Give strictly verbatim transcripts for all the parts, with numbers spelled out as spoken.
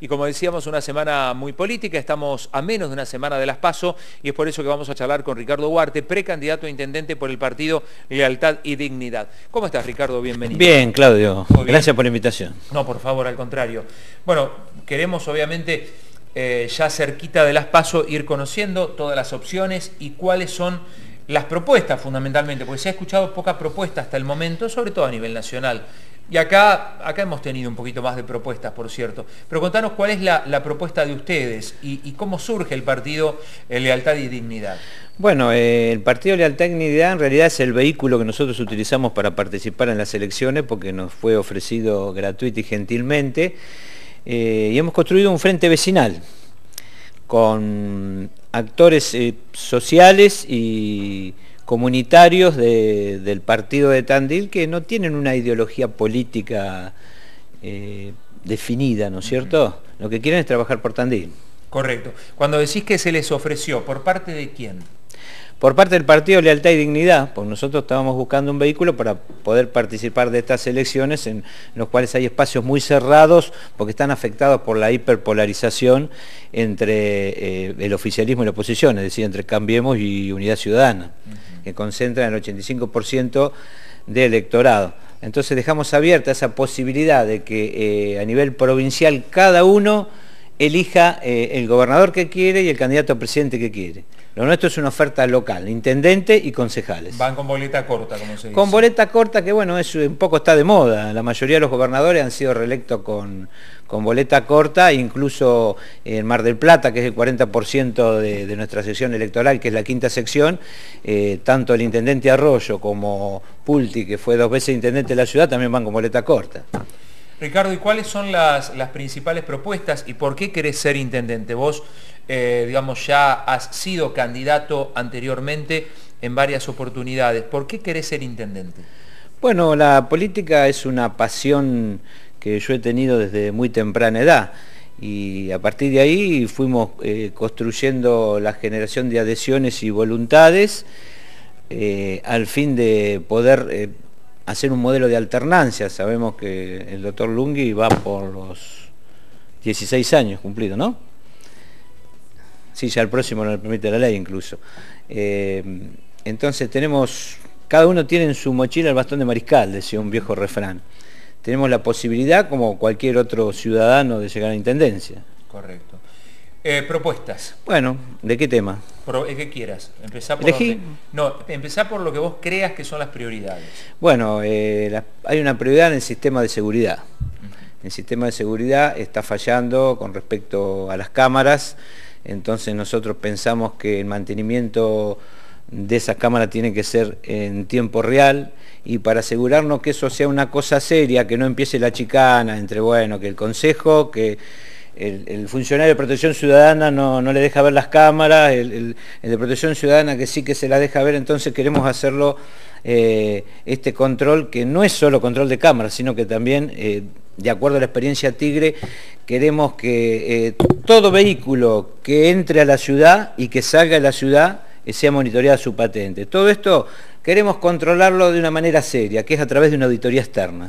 Y como decíamos, una semana muy política, estamos a menos de una semana de las PASO y es por eso que vamos a charlar con Ricardo Huarte, precandidato a intendente por el partido Lealtad y Dignidad. ¿Cómo estás, Ricardo? Bienvenido. Bien, Claudio. Gracias por la invitación. No, por favor, al contrario. Bueno, queremos obviamente eh, ya cerquita de las PASO ir conociendo todas las opciones y cuáles son las propuestas fundamentalmente, porque se ha escuchado poca propuesta hasta el momento, sobre todo a nivel nacional. Y acá, acá hemos tenido un poquito más de propuestas, por cierto. Pero contanos cuál es la, la propuesta de ustedes y, y cómo surge el partido eh, Lealtad y Dignidad. Bueno, eh, el partido Lealtad y Dignidad en realidad es el vehículo que nosotros utilizamos para participar en las elecciones porque nos fue ofrecido gratuito y gentilmente. Eh, y hemos construido un frente vecinal con actores eh, sociales y comunitarios de, del partido de Tandil que no tienen una ideología política eh, definida, ¿no es cierto? Lo que quieren es trabajar por Tandil. Correcto. Cuando decís que se les ofreció, ¿por parte de quién? Por parte del partido Lealtad y Dignidad, pues nosotros estábamos buscando un vehículo para poder participar de estas elecciones en los cuales hay espacios muy cerrados porque están afectados por la hiperpolarización entre eh, el oficialismo y la oposición, es decir, entre Cambiemos y Unidad Ciudadana, uh-huh. que concentran el ochenta y cinco por ciento de electorado. Entonces dejamos abierta esa posibilidad de que eh, a nivel provincial cada uno elija eh, el gobernador que quiere y el candidato a presidente que quiere. Lo nuestro es una oferta local, intendente y concejales. Van con boleta corta, como se dice. Con boleta corta, que bueno, es, un poco está de moda. La mayoría de los gobernadores han sido reelectos con, con boleta corta, incluso en Mar del Plata, que es el cuarenta por ciento de, de nuestra sección electoral, que es la quinta sección, eh, tanto el intendente Arroyo como Pulti, que fue dos veces intendente de la ciudad, también van con boleta corta. Ricardo, ¿y cuáles son las, las principales propuestas y por qué querés ser intendente? Vos, eh, digamos, ya has sido candidato anteriormente en varias oportunidades. ¿Por qué querés ser intendente? Bueno, la política es una pasión que yo he tenido desde muy temprana edad y a partir de ahí fuimos eh, construyendo la generación de adhesiones y voluntades eh, al fin de poder Eh, hacer un modelo de alternancia. Sabemos que el doctor Lungui va por los dieciséis años cumplidos, ¿no? Sí, ya el próximo no le permite la ley incluso. Eh, entonces tenemos, cada uno tiene en su mochila el bastón de mariscal, decía un viejo refrán. Tenemos la posibilidad, como cualquier otro ciudadano, de llegar a la intendencia. Correcto. Eh, propuestas. Bueno, ¿de qué tema? Pro, ¿Qué quieras? Empezá por Elegí. donde, no, empezá por lo que vos creas que son las prioridades. Bueno, eh, la, hay una prioridad en el sistema de seguridad. Uh-huh. El sistema de seguridad está fallando con respecto a las cámaras, entonces nosotros pensamos que el mantenimiento de esas cámaras tiene que ser en tiempo real y para asegurarnos que eso sea una cosa seria, que no empiece la chicana entre, bueno, que el consejo, que El, el funcionario de protección ciudadana no, no le deja ver las cámaras, el, el, el de protección ciudadana que sí que se la deja ver, entonces queremos hacerlo eh, este control que no es solo control de cámaras, sino que también, eh, de acuerdo a la experiencia Tigre, queremos que eh, todo vehículo que entre a la ciudad y que salga de la ciudad eh, sea monitoreada su patente. Todo esto queremos controlarlo de una manera seria, que es a través de una auditoría externa.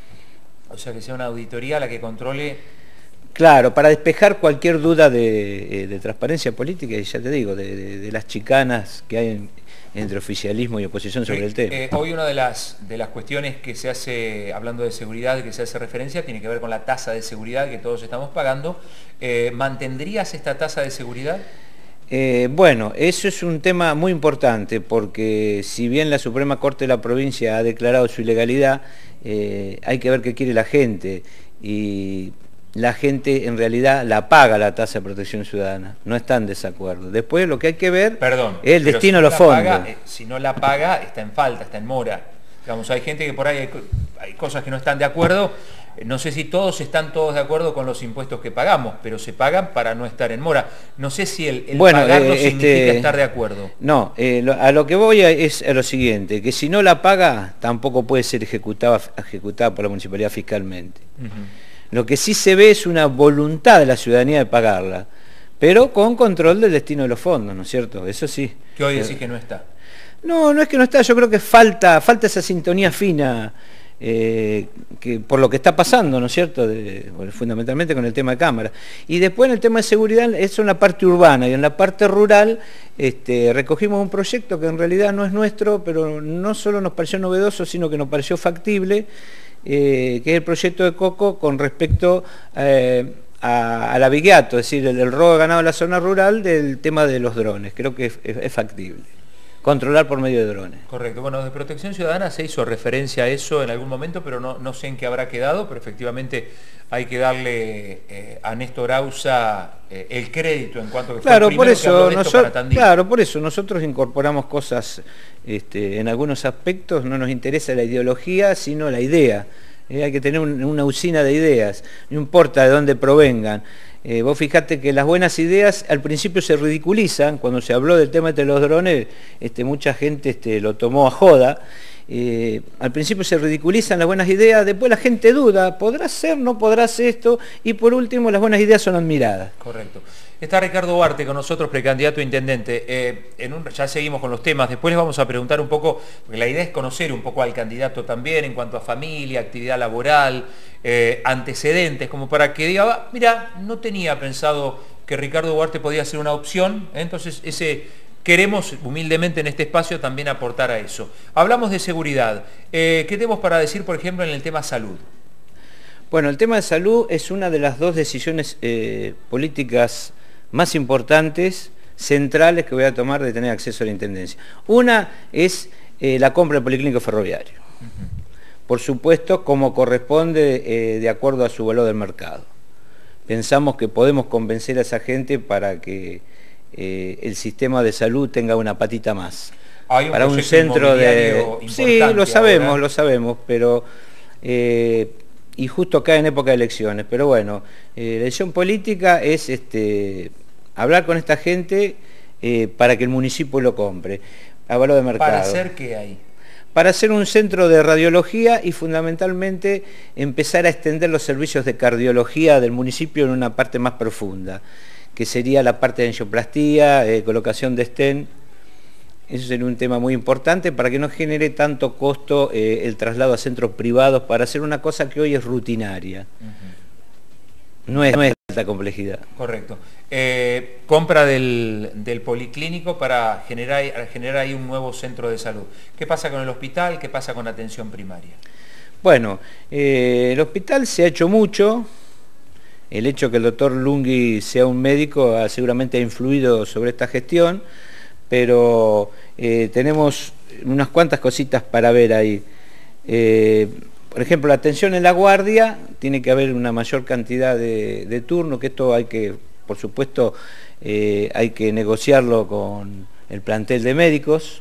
O sea, que sea una auditoría la que controle. Claro, para despejar cualquier duda de, de transparencia política, y ya te digo, de, de, de las chicanas que hay en, entre oficialismo y oposición sobre el tema. Eh, hoy una de las, de las cuestiones que se hace, hablando de seguridad, que se hace referencia, tiene que ver con la tasa de seguridad que todos estamos pagando. Eh, ¿Mantendrías esta tasa de seguridad? Eh, bueno, eso es un tema muy importante, porque si bien la Suprema Corte de la provincia ha declarado su ilegalidad, eh, hay que ver qué quiere la gente, y la gente en realidad la paga la tasa de protección ciudadana, no está en desacuerdo. Después lo que hay que ver Perdón, es el destino si de los no fondos. Paga, eh, si no la paga, está en falta, está en mora. Digamos, hay gente que por ahí hay, hay cosas que no están de acuerdo. Eh, no sé si todos están todos de acuerdo con los impuestos que pagamos, pero se pagan para no estar en mora. No sé si el, el bueno, pagarlo eh, significa este, estar de acuerdo. No, eh, lo, a lo que voy a, es a lo siguiente, que si no la paga, tampoco puede ser ejecutada, ejecutada por la municipalidad fiscalmente. Uh-huh. Lo que sí se ve es una voluntad de la ciudadanía de pagarla, pero con control del destino de los fondos, ¿no es cierto? Eso sí. Que hoy decís que no está. No, no es que no está, yo creo que falta, falta esa sintonía fina eh, que, por lo que está pasando, ¿no es cierto?, de, bueno, fundamentalmente con el tema de cámaras. Y después en el tema de seguridad, eso en la parte urbana, y en la parte rural este, recogimos un proyecto que en realidad no es nuestro, pero no solo nos pareció novedoso, sino que nos pareció factible, eh, que es el proyecto de Coco con respecto eh, a, al abigeato, es decir, el, el robo de ganado en la zona rural, del tema de los drones. Creo que es, es, es factible controlar por medio de drones. Correcto. Bueno, de Protección Ciudadana se hizo referencia a eso en algún momento, pero no, no sé en qué habrá quedado, pero efectivamente hay que darle eh, a Néstor Ausa eh, el crédito en cuanto que claro, fue el primero por eso, que habló de esto nosotros, para Tandil. Claro, por eso nosotros incorporamos cosas, este, en algunos aspectos no nos interesa la ideología, sino la idea. Eh, hay que tener un, una usina de ideas, no importa de dónde provengan. Eh, vos fijate que las buenas ideas al principio se ridiculizan. Cuando se habló del tema de los drones, este, mucha gente este, lo tomó a joda. Eh, al principio se ridiculizan las buenas ideas, después la gente duda, ¿podrá ser, no podrá ser esto? Y por último, las buenas ideas son admiradas. Correcto. Está Ricardo Huarte con nosotros, precandidato a intendente. Eh, en un, ya seguimos con los temas, después les vamos a preguntar un poco, porque la idea es conocer un poco al candidato también en cuanto a familia, actividad laboral, eh, antecedentes, como para que diga, ah, mira, no tenía pensado que Ricardo Huarte podía ser una opción, ¿eh? Entonces ese... Queremos humildemente en este espacio también aportar a eso. Hablamos de seguridad. Eh, ¿Qué tenemos para decir, por ejemplo, en el tema salud? Bueno, el tema de salud es una de las dos decisiones eh, políticas más importantes, centrales, que voy a tomar de tener acceso a la Intendencia. Una es eh, la compra del Policlínico Ferroviario. Uh-huh. Por supuesto, como corresponde eh, de acuerdo a su valor del mercado. Pensamos que podemos convencer a esa gente para que Eh, el sistema de salud tenga una patita más. Hay un para un centro de... Sí, lo sabemos, ahora. lo sabemos, pero... Eh, y justo acá en época de elecciones, pero bueno, eh, la elección política es este, hablar con esta gente eh, para que el municipio lo compre, a valor de mercado. ¿Para hacer qué hay? Para hacer un centro de radiología y fundamentalmente empezar a extender los servicios de cardiología del municipio en una parte más profunda, que sería la parte de angioplastía, eh, colocación de stent. Eso sería un tema muy importante para que no genere tanto costo eh, el traslado a centros privados para hacer una cosa que hoy es rutinaria. Uh-huh. No es, no es de alta complejidad. Correcto. Eh, compra del, del policlínico para generar, generar ahí un nuevo centro de salud. ¿Qué pasa con el hospital? ¿Qué pasa con la atención primaria? Bueno, eh, el hospital se ha hecho mucho. El hecho que el doctor Lungui sea un médico ha, seguramente ha influido sobre esta gestión, pero eh, tenemos unas cuantas cositas para ver ahí. Eh, por ejemplo, la atención en la guardia, tiene que haber una mayor cantidad de, de turnos, que esto hay que, por supuesto, eh, hay que negociarlo con el plantel de médicos.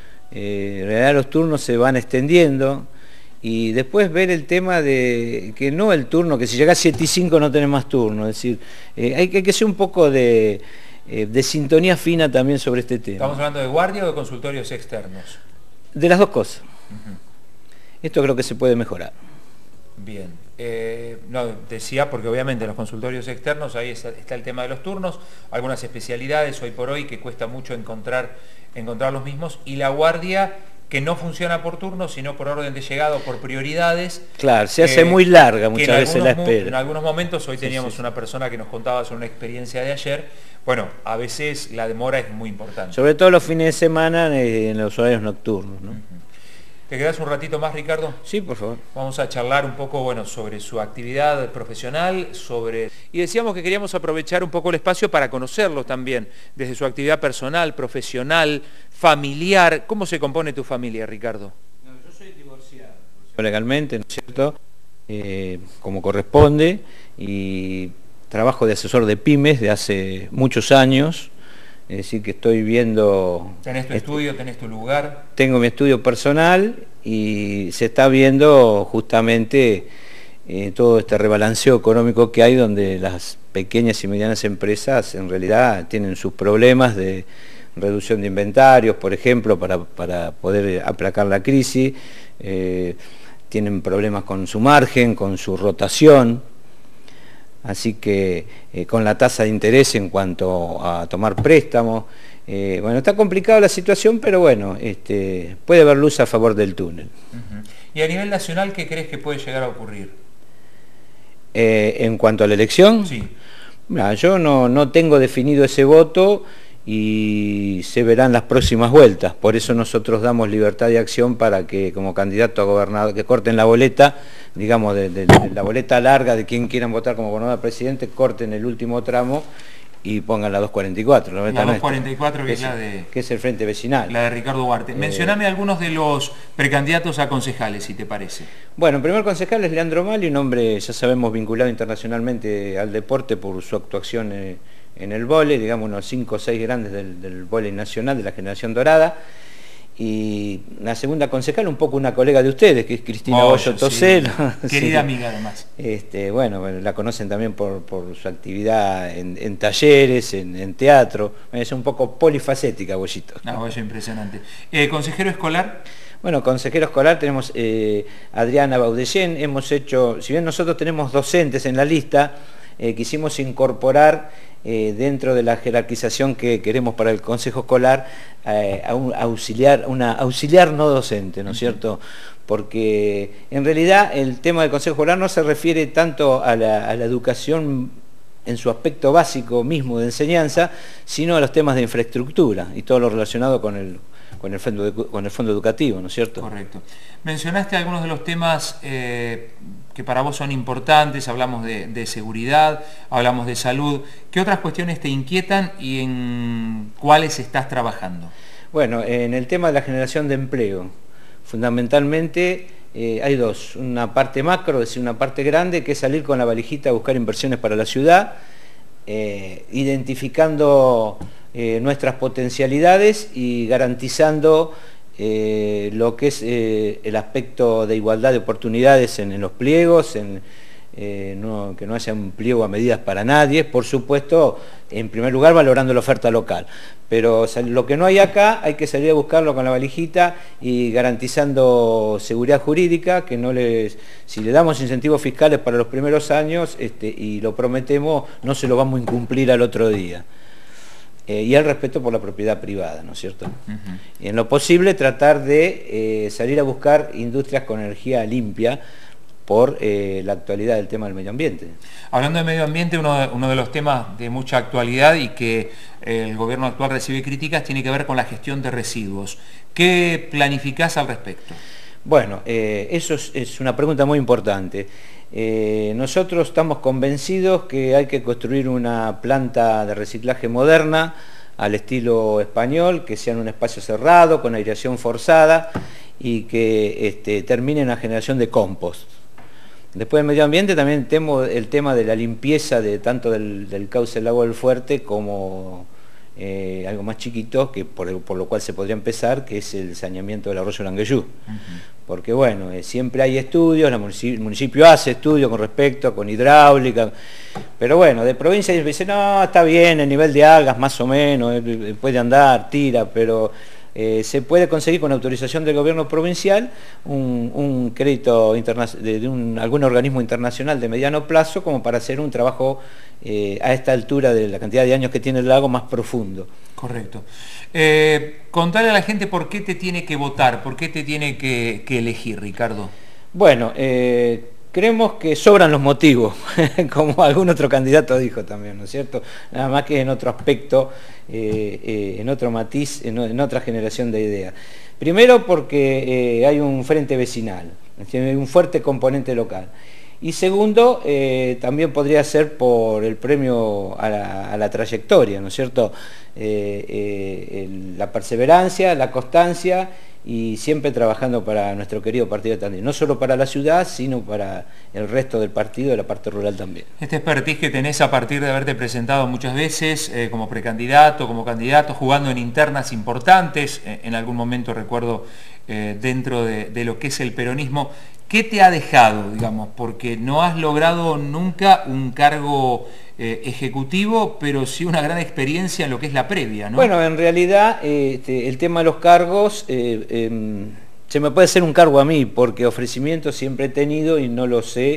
Eh, en realidad los turnos se van extendiendo. Y después ver el tema de que no el turno, que si llegás siete y cinco no tenés más turno, es decir, eh, hay, que, hay que ser un poco de, eh, de sintonía fina también sobre este tema. ¿Estamos hablando de guardia o de consultorios externos? De las dos cosas. Uh-huh. Esto creo que se puede mejorar. Bien. Eh, no, decía porque obviamente en los consultorios externos ahí está, está el tema de los turnos, algunas especialidades hoy por hoy que cuesta mucho encontrar, encontrar los mismos, y la guardia que no funciona por turno, sino por orden de llegada o por prioridades. Claro, se hace eh, muy larga muchas veces la espera. En algunos momentos, hoy teníamos sí, sí. una persona que nos contaba sobre una experiencia de ayer. Bueno, a veces la demora es muy importante. Sobre todo los fines de semana eh, en los horarios nocturnos, ¿no? Uh-huh. ¿Te quedás un ratito más, Ricardo? Sí, por favor. Vamos a charlar un poco, bueno, sobre su actividad profesional, sobre... Y decíamos que queríamos aprovechar un poco el espacio para conocerlo también, desde su actividad personal, profesional, familiar. ¿Cómo se compone tu familia, Ricardo? No, yo soy divorciado. Legalmente, ¿no es cierto? Eh, como corresponde, y trabajo de asesor de pymes de hace muchos años. Es decir, que estoy viendo... ¿Tenés tu estudio, tenés tu lugar? Tengo mi estudio personal y se está viendo justamente eh, todo este rebalanceo económico que hay, donde las pequeñas y medianas empresas en realidad tienen sus problemas de reducción de inventarios, por ejemplo, para, para poder aplacar la crisis, eh, tienen problemas con su margen, con su rotación. así que eh, con la tasa de interés en cuanto a tomar préstamos. Eh, bueno, está complicada la situación, pero bueno, este, puede haber luz a favor del túnel. Uh-huh. ¿Y a nivel nacional qué crees que puede llegar a ocurrir? Eh, en cuanto a la elección, sí. Mira, yo no, no tengo definido ese voto y se verán las próximas vueltas. Por eso nosotros damos libertad de acción para que como candidato a gobernador, que corten la boleta, digamos, de, de, de la boleta larga de quien quieran votar como gobernador presidente, corten el último tramo y pongan la doscientos cuarenta y cuatro. La, la doscientos cuarenta y cuatro, que, que es la de... Que es el Frente Vecinal. La de Ricardo Huarte. Eh, Mencioname algunos de los precandidatos a concejales, si te parece. Bueno, el primer concejal es Leandro Mali, un hombre, ya sabemos, vinculado internacionalmente al deporte por su actuación eh, en el vóley, digamos, unos cinco o seis grandes del, del vóley nacional, de la generación dorada. Y la segunda concejal, un poco una colega de ustedes, que es Cristina oh, Bollo Tosel. Sí. Querida sí. amiga, además. Este, bueno, la conocen también por, por su actividad en, en talleres, en, en teatro. Es un poco polifacética, Bollito. No, Bollo, impresionante. Eh, ¿Consejero escolar? Bueno, consejero escolar tenemos eh, Adriana Baudellén. Hemos hecho, si bien nosotros tenemos docentes en la lista, eh, quisimos incorporar eh, dentro de la jerarquización que queremos para el consejo escolar eh, a un auxiliar, una auxiliar no docente, ¿no es cierto? Porque en realidad el tema del consejo escolar no se refiere tanto a la, a la educación en su aspecto básico mismo de enseñanza, sino a los temas de infraestructura y todo lo relacionado con el Con el, fondo, con el fondo educativo, ¿no es cierto? Correcto. Mencionaste algunos de los temas eh, que para vos son importantes, hablamos de, de seguridad, hablamos de salud. ¿Qué otras cuestiones te inquietan y en cuáles estás trabajando? Bueno, en el tema de la generación de empleo, fundamentalmente eh, hay dos. Una parte macro, es decir, una parte grande, que es salir con la valijita a buscar inversiones para la ciudad, eh, identificando Eh, nuestras potencialidades y garantizando eh, lo que es eh, el aspecto de igualdad de oportunidades en, en los pliegos, en, eh, no, que no haya un pliego a medidas para nadie, por supuesto, en primer lugar valorando la oferta local, pero lo que no hay acá hay que salir a buscarlo con la valijita y garantizando seguridad jurídica, que no les, si le damos incentivos fiscales para los primeros años este, y lo prometemos, no se lo vamos a incumplir al otro día. Eh, y el respeto por la propiedad privada, ¿no es cierto? Uh-huh. Y en lo posible tratar de eh, salir a buscar industrias con energía limpia por eh, la actualidad del tema del medio ambiente. Hablando de medio ambiente, uno de, uno de los temas de mucha actualidad y que eh, el gobierno actual recibe críticas tiene que ver con la gestión de residuos. ¿Qué planificás al respecto? Bueno, eh, eso es, es una pregunta muy importante. Eh, nosotros estamos convencidos que hay que construir una planta de reciclaje moderna al estilo español, que sea en un espacio cerrado, con aireación forzada y que este, termine en la generación de compost. Después del medio ambiente también tenemos el tema de la limpieza de tanto del, del cauce del lago del Fuerte como eh, algo más chiquito, que por, el, por lo cual se podría empezar, que es el saneamiento del arroyo Langueyú. Uh-huh. Porque bueno, eh, siempre hay estudios, el municipio, el municipio hace estudios con respecto, con hidráulica, pero bueno, de provincia dice, no, está bien, el nivel de algas más o menos, eh, puede andar, tira, pero eh, se puede conseguir con autorización del gobierno provincial un, un crédito de, de un, algún organismo internacional de mediano plazo como para hacer un trabajo eh, a esta altura de la cantidad de años que tiene el lago más profundo. Correcto. Eh, contale a la gente por qué te tiene que votar, por qué te tiene que, que elegir, Ricardo. Bueno, eh, creemos que sobran los motivos, como algún otro candidato dijo también, ¿no es cierto? Nada más que en otro aspecto, eh, eh, en otro matiz, en, en otra generación de ideas. Primero porque eh, hay un frente vecinal, hay un fuerte componente local. Y segundo, eh, también podría ser por el premio a la, a la trayectoria, ¿no es cierto? Eh, eh, el, la perseverancia, la constancia y siempre trabajando para nuestro querido partido de Tandil. No solo para la ciudad, sino para el resto del partido, de la parte rural también. Este expertise que tenés a partir de haberte presentado muchas veces eh, como precandidato, como candidato, jugando en internas importantes, eh, en algún momento recuerdo eh, dentro de, de lo que es el peronismo, ¿qué te ha dejado, digamos? Porque no has logrado nunca un cargo eh, ejecutivo, pero sí una gran experiencia en lo que es la previa, ¿no? Bueno, en realidad eh, este, el tema de los cargos, eh, eh, se me puede hacer un cargo a mí, porque ofrecimientos siempre he tenido y no los he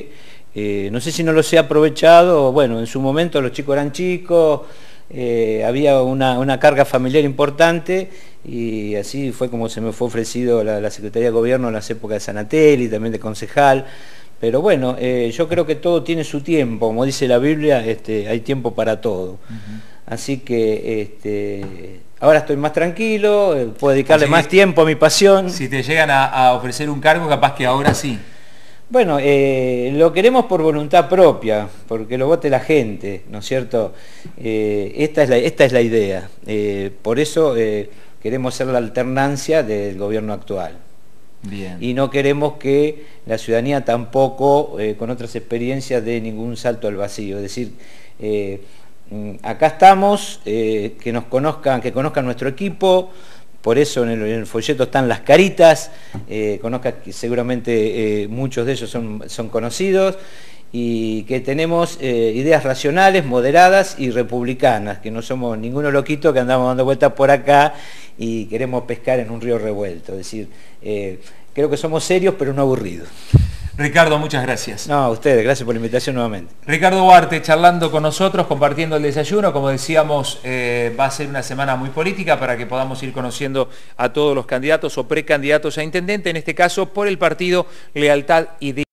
Eh, no sé si no los he aprovechado, bueno, en su momento los chicos eran chicos, eh, había una, una carga familiar importante y así fue como se me fue ofrecido la, la Secretaría de Gobierno en las épocas de Sanatelli, también de concejal. Pero bueno, eh, yo creo que todo tiene su tiempo, como dice la Biblia, este, hay tiempo para todo. Uh-huh. Así que este, ahora estoy más tranquilo, eh, puedo dedicarle más tiempo a mi pasión. Si te llegan a, a ofrecer un cargo, capaz que ahora sí. Bueno, eh, lo queremos por voluntad propia, porque lo vote la gente, ¿no es cierto? Eh, esta, es la, esta es la idea. Eh, por eso eh, queremos ser la alternancia del gobierno actual. Bien. Y no queremos que la ciudadanía tampoco, eh, con otras experiencias, dé ningún salto al vacío. Es decir, eh, acá estamos, eh, que nos conozcan, que conozcan nuestro equipo, por eso en el, en el folleto están las caritas, eh, conozcan que seguramente eh, muchos de ellos son, son conocidos, y que tenemos eh, ideas racionales, moderadas y republicanas, que no somos ninguno loquito que andamos dando vueltas por acá y queremos pescar en un río revuelto. Es decir, eh, creo que somos serios pero no aburridos. Ricardo, muchas gracias. No, a ustedes, gracias por la invitación nuevamente. Ricardo Huarte charlando con nosotros, compartiendo el desayuno. Como decíamos, eh, va a ser una semana muy política para que podamos ir conociendo a todos los candidatos o precandidatos a intendente, en este caso por el partido Lealtad y Dignidad.